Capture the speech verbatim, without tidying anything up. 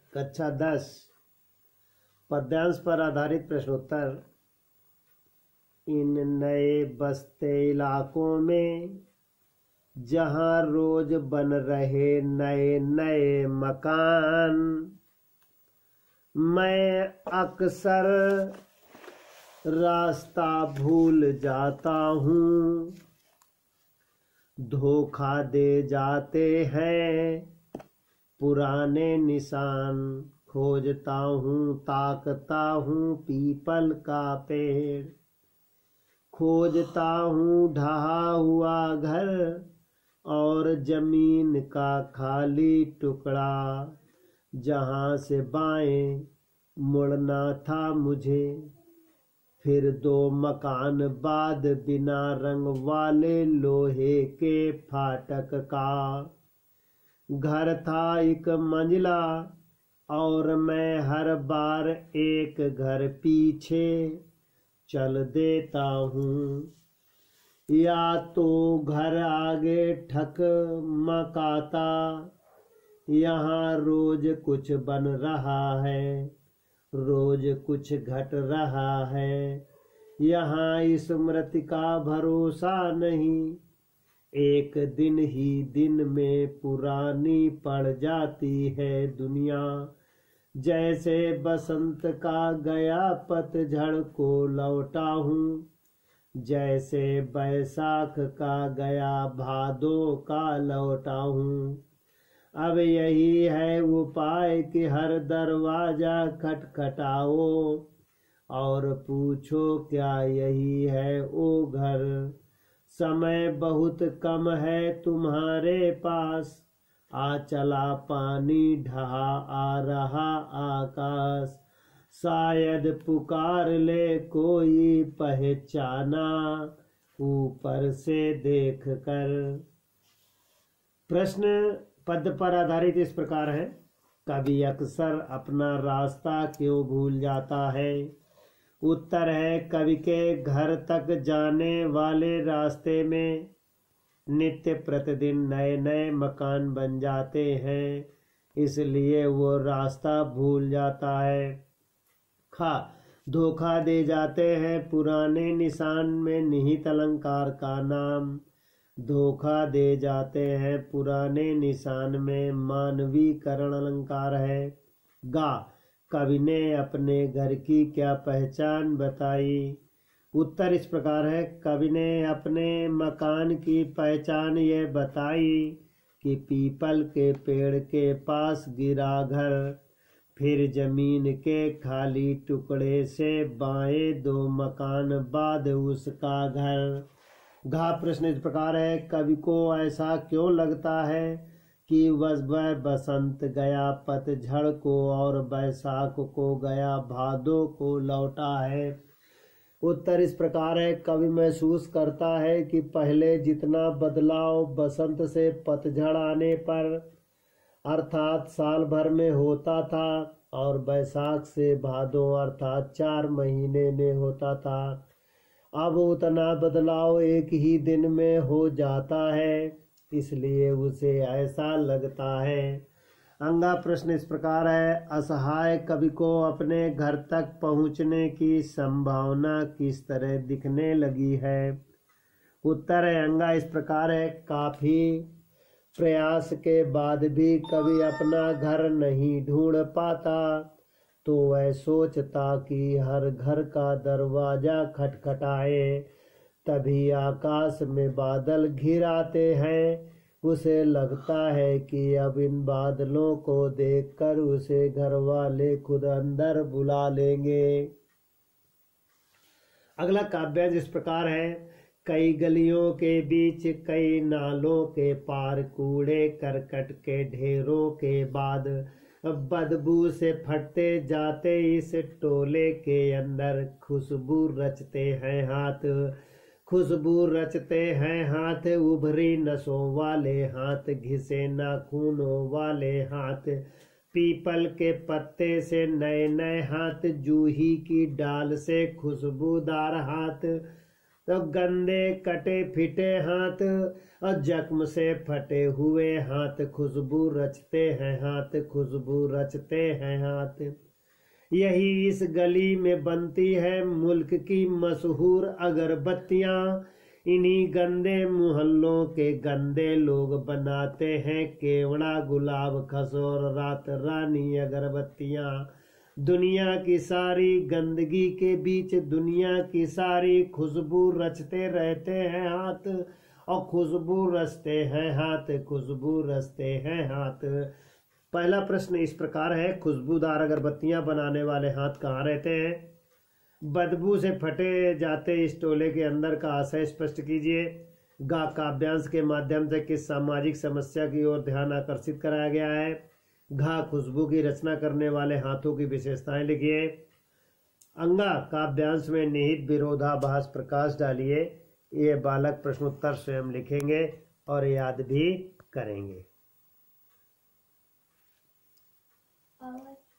कक्षा दस पद्यांश पर आधारित प्रश्नोत्तर। इन नए बसते इलाकों में जहाँ रोज बन रहे नए नए मकान, मैं अक्सर रास्ता भूल जाता हूँ। धोखा दे जाते हैं पुराने निशान, खोजता हूँ ताकता हूँ पीपल का पेड़, खोजता हूँ ढहा हुआ घर और जमीन का खाली टुकड़ा, जहाँ से बाएं मुड़ना था मुझे। फिर दो मकान बाद बिना रंग वाले लोहे के फाटक का घर था एक मंजिला, और मैं हर बार एक घर पीछे चल देता हूँ। या तो घर आगे ठक मकाता, यहाँ रोज कुछ बन रहा है, रोज कुछ घट रहा है। यहाँ स्मृति का भरोसा नहीं, एक दिन ही दिन में पुरानी पड़ जाती है दुनिया। जैसे बसंत का गया पतझड़ को लौटा हूँ, जैसे बैसाख का गया भादों का लौटा हूँ। अब यही है उपाय कि हर दरवाजा खटखटाओ और पूछो क्या यही है वो घर। समय बहुत कम है तुम्हारे पास, आ चला पानी ढहा आ रहा आकाश। शायद पुकार ले कोई पहचाना ऊपर से देख कर। प्रश्न पद पर आधारित इस प्रकार है। कभी अक्सर अपना रास्ता क्यों भूल जाता है? उत्तर है, कवि के घर तक जाने वाले रास्ते में नित्य प्रतिदिन नए नए मकान बन जाते हैं, इसलिए वो रास्ता भूल जाता है। खा धोखा दे जाते हैं पुराने निशान में निहित अलंकार का नाम, धोखा दे जाते हैं पुराने निशान में मानवीकरण अलंकार है। गा कवि ने अपने घर की क्या पहचान बताई? उत्तर इस प्रकार है, कवि ने अपने मकान की पहचान ये बताई कि पीपल के पेड़ के पास गिरा घर, फिर जमीन के खाली टुकड़े से बाएं दो मकान बाद उसका घर। घा प्रश्न इस प्रकार है, कवि को ऐसा क्यों लगता है कि वह बसंत गया पतझड़ को और बैसाख को गया भादों को लौटा है? उत्तर इस प्रकार है, कवि महसूस करता है कि पहले जितना बदलाव बसंत से पतझड़ आने पर अर्थात साल भर में होता था और बैसाख से भादों अर्थात चार महीने में होता था, अब उतना बदलाव एक ही दिन में हो जाता है, इसलिए उसे ऐसा लगता है। अंगा प्रश्न इस प्रकार है, असहाय कवि को अपने घर तक पहुंचने की संभावना किस तरह दिखने लगी है? उत्तर है, अंगा इस प्रकार है, काफी प्रयास के बाद भी कवि अपना घर नहीं ढूंढ पाता, तो वह सोचता कि हर घर का दरवाजा खटखटाए, तभी आकाश में बादल घिर आते हैं। उसे लगता है कि अब इन बादलों को देखकर उसे घर वाले खुद अंदर बुला लेंगे। अगला काव्यांश इस प्रकार है, कई गलियों के बीच कई नालों के पार कूड़े करकट के ढेरों के बाद बदबू से फटते जाते इस टोले के अंदर खुशबू रचते हैं हाथ, खुशबू रचते हैं हाथ, उभरी नसों वाले हाथ, घिसे नाखूनों वाले हाथ, पीपल के पत्ते से नए नए हाथ, जूही की डाल से खुशबूदार हाथ, तो गंदे कटे फिटे हाथ और जख्म से फटे हुए हाथ, खुशबू रचते हैं हाथ, खुशबू रचते हैं हाथ। यही इस गली में बनती है मुल्क की मशहूर अगरबत्तियां, इन्हीं गंदे मोहल्लों के गंदे लोग बनाते हैं केवड़ा, गुलाब, खस और रात रानी अगरबत्तियां। दुनिया की सारी गंदगी के बीच दुनिया की सारी खुशबू रचते रहते हैं हाथ, और खुशबू रचते हैं हाथ, खुशबू रचते हैं हाथ। पहला प्रश्न इस प्रकार है, खुशबूदार अगरबत्तियां बनाने वाले हाथ कहाँ रहते हैं? बदबू से फटे जाते इस टोले के अंदर का आशय स्पष्ट कीजिए। गा काव्यांश के माध्यम से किस सामाजिक समस्या की ओर ध्यान आकर्षित कराया गया है? घा खुशबू की रचना करने वाले हाथों की विशेषताएं लिखिए। अंगा काव्यांश में निहित विरोधाभास प्रकाश डालिए। ये बालक प्रश्नोत्तर स्वयं लिखेंगे और याद भी करेंगे।